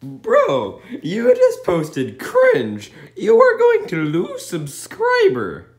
Bro, you just posted cringe. You are going to lose subscriber.